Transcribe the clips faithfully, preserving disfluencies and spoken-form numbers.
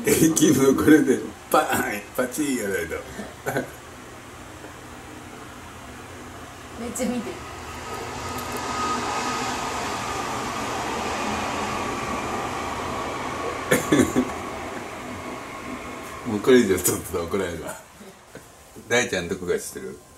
駅のこれでパーンパチーやないとめっちゃ見てる。 もうこれ以上ちょっと怒られるわ。大ちゃんどこか知ってる？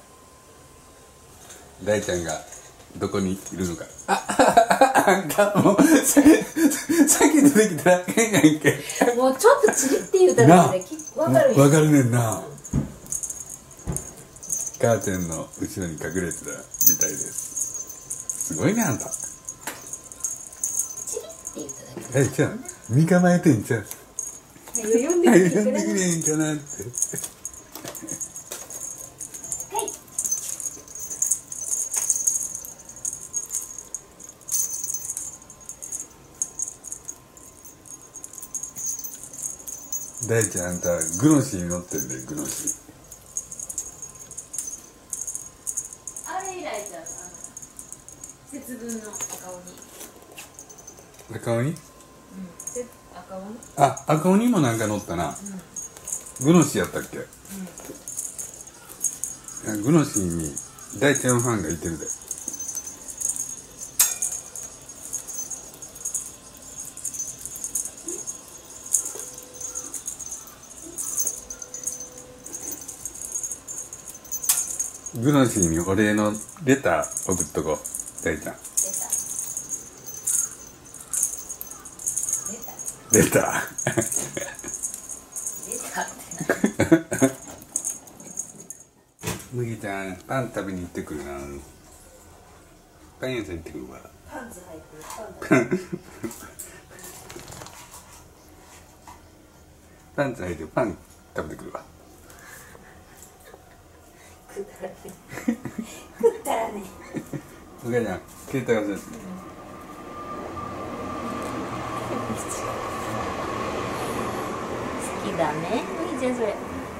大ちゃんがどこにいるのか。ああんたもうさっき出てきたら変やんけ。 もうちょっとチリって言うたらね、わかるわかるねんな。カーテンの後ろに隠れてたみたいです。すごいねあんた。 チリって言っただけ。 えじゃあ身構えてんじゃん。 呼んでくれ呼んでくれんかなって。大ちゃんあんたグノシーに乗ってんでグノシー。 あれ以来じゃん、あの節分の赤鬼。 赤鬼？うん、 赤鬼？ あ、赤鬼もなんか乗ったな。うん、グノシーやったっけ？うん、グノシーに大ちゃんのファンがいてるで。グノシーにお礼のレター送っとこう、大ちゃん。レター。レター。レター。麦ちゃん、パン食べに行ってくるな。パン屋さん行ってくるわ。 パンツ履いてる。 パンツ履いてパン食べてくるわ。 食ったらね。食ったらね。 お母ちゃん、携帯忘れて。 好きだね。いいじゃんそれ。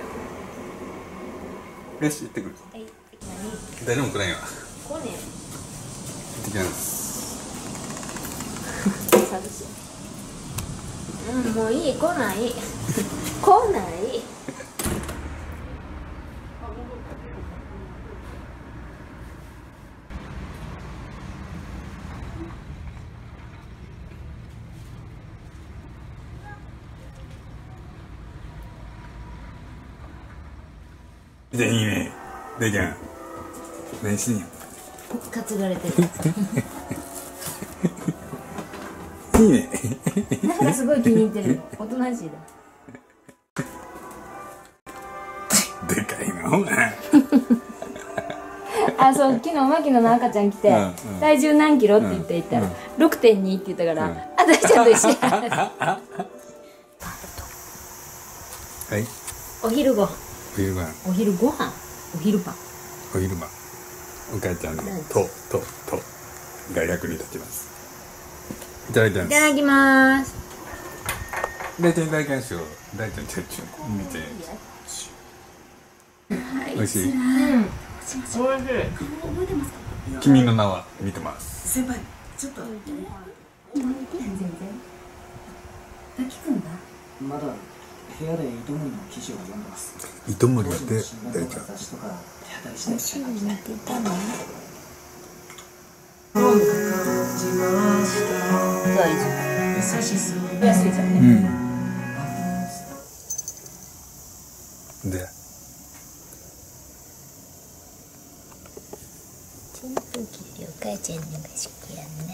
よし、行ってくる。 はい。何？ 誰も来ないわ。 来ねえ。 行ってきます。 寂しい。うん、もういい、来ない。来ない。 じゃあいいね。大ちゃん、何しにん？ 担がれてる。 いいね。 なんかすごい気に入ってる。おとなしいだ。 でかいの。 あ、そう、昨日牧野の赤ちゃん来て、うんうん、体重何キロって言って言ったら、うん、ろくてんに って言ったから、うん、あ、大ちゃんと一緒や。 はい。 お昼ご飯。 お昼ご飯。 お昼ご飯。お昼パン。 お昼パン。お母ちゃんのとととが役に立ちます。いただきます。 いただきます。 大ちゃんいただきますよ。大ちゃんちょっちょ見て。美味しい。うん。美味しい。君の名は見てます。 先輩、ちょっと。全然。 聞くんだ。 まだ部屋で糸森の記事を読んでます。 糸森やって大ちゃん。 手当たりして。 週に見てたの？ 大丈夫。優しそう。 安いじゃんね。 うん。で。 扇風機ってお母ちゃんのが好きやね。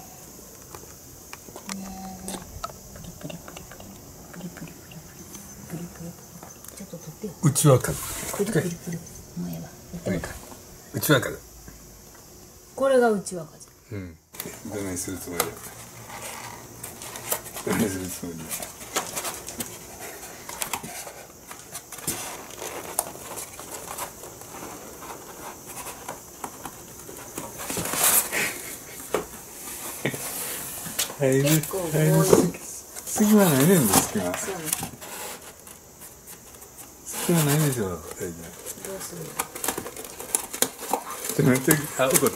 ねえ。プリプリプリプリプリプリプリプリプリ。ちょっと取ってよ。 うちわかる。 プリプリプリ。もうええわ。 うちわかる。 これがうちわかじゃん。 うん。どないするつもりだ。どないするつもりだ。入る。 結構入る。隙間ないねんです。隙間。隙間ないでしょ。大丈夫。どうするの？ ちょっと待って、あ、怒った。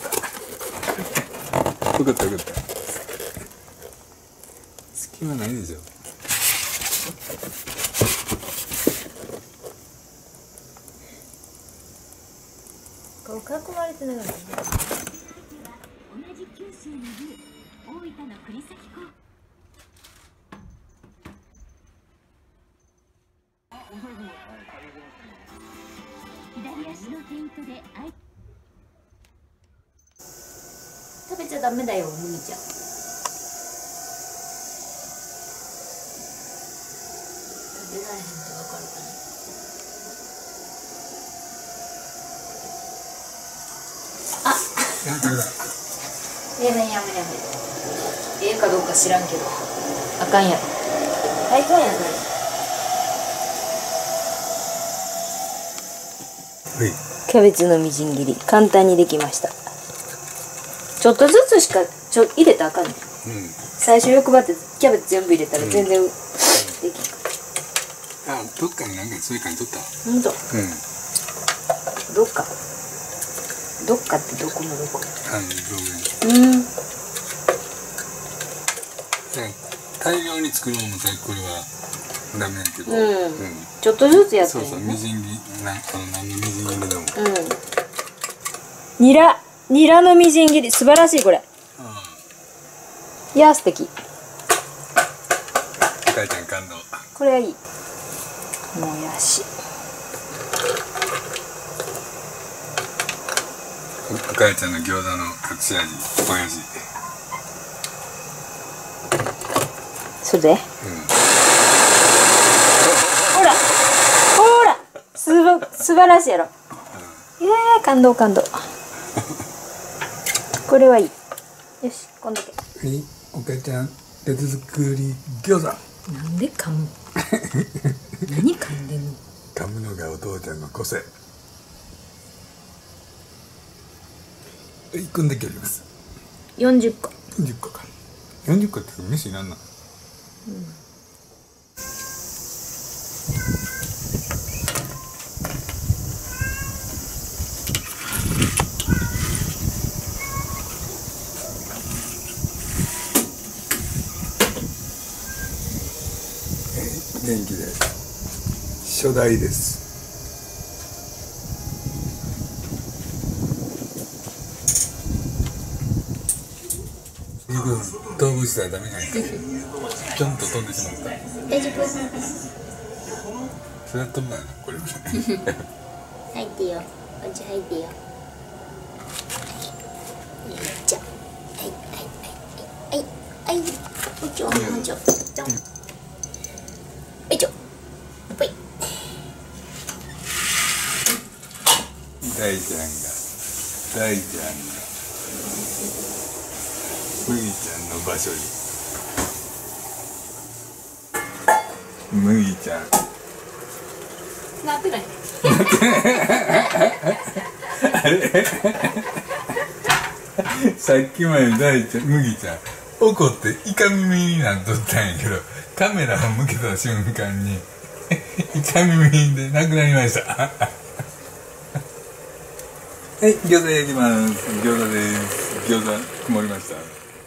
怒った怒った。隙間ないでしょ。 こう囲まれてなかった。 同じ九州の部大分の栗崎高左足のフェイントで相食べちゃダメだよ、麦ちゃん。食べられへんってわかるかな。 やめてくだやめやめやめ。ええかどうか知らんけど。あかんやろ。大体やな。 はい。 キャベツのみじん切り、簡単にできました。ちょっとずつしかちょ入れたらあかんねん。 うん。 最初欲張ってキャベツ全部入れたら全然、うん、できん。 あ、どっかになんかそういう感じ取った。 ほんと。 うん。 どっか。どっかってどこのどこ。 あの表現。 うん。 大量に作るのも大これはダメやけど。 うん。うん、ちょっとずつやってる、ね。 そうそう、みじん切り、な、あの、何のみじん切りでも。 うん。ニラ、ニラのみじん切り、素晴らしいこれ。うん。いや、素敵。 お母ちゃん感動。 これはいい。もやし。 お母ちゃんの餃子の隠し味、もやし。 それで、うん、ほらほらすば素晴らしいやろ、うん、いやー感動感動これはいい。よし、こんだけ。 はい、お母ちゃん手作り餃子。 なんで噛む何噛んでんの。 噛むのがお父ちゃんの個性。一個だけあります。 よんじゅっこ。 よんじゅっこか。よんじゅっこって飯なんなん。うん、元気で初代です。飛ぶしたらダメなんか。ちょんと飛んでしまった。 大丈夫。 それは飛ぶな、これ。 入ってよ。お茶入ってよ。よいしょ。はいはいはいはいはい。おちょおちょ。ちょん。はいちょ。ぽい。 大ちゃんが大ちゃんが麦ちゃんの場所に。麦ちゃんなってない。 あれさっきまで大ちゃん麦ちゃん怒ってイカ耳になっとったんやけど、カメラを向けた瞬間にイカ耳でなくなりましたはい、餃子焼きます。餃子です。餃子曇りました。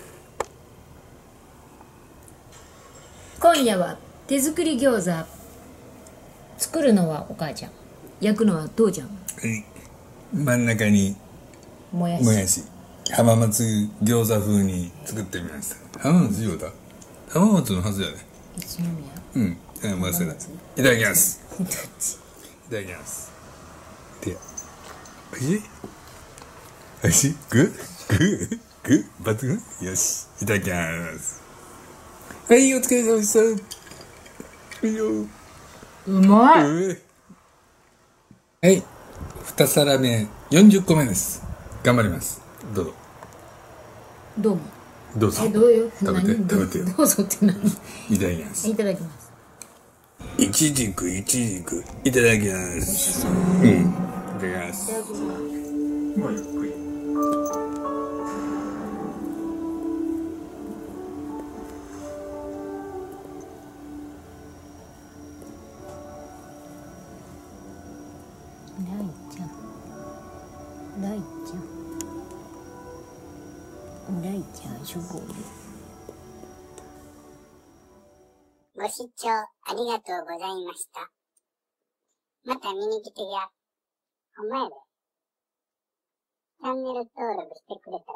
今夜は手作り餃子。作るのはお母ちゃん、焼くのは父ちゃん。 真ん中にもやし、 もやし浜松餃子風に作ってみました。浜松餃子、浜松のはずやね。 一宮。 うん、忘れた。いただきます。いただきます。で、おいしい？おいしい？グッグッグッ抜群？よし、いただきます。はい、お疲れ様でした。いいよ。 うまい。 はい、二皿目、よんじゅっこめです。頑張ります。どうぞ。 どうも。 どうぞ。 え、どうよ。 食べて、食べてよ。 どうぞって何？ いただきます。 いただきます。 いちじく、いちじく、いただきます。うん。いただきます。 いただきます。 もうゆっくり。 大ちゃん、大ちゃん、大ちゃん、すごい。 ご視聴ありがとうございました。また見に来てや。ほんまやで。 チャンネル登録してくれた